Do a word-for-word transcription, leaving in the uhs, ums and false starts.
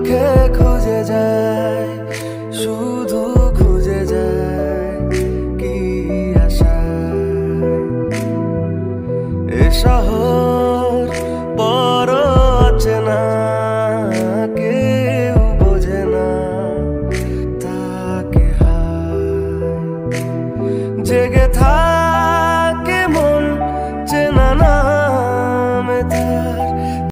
চোখে খুঁজে যায়, শুধু খুঁজে যায় কি আশায়। এ শহর বড় অচেনা, কেউ বোঝে না তাকে হায়। জেগে থাক